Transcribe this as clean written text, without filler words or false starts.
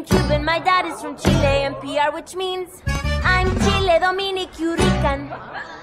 I'm Cuban, my dad is from Chile and PR, which means I'm Chile, Dominic, Rican.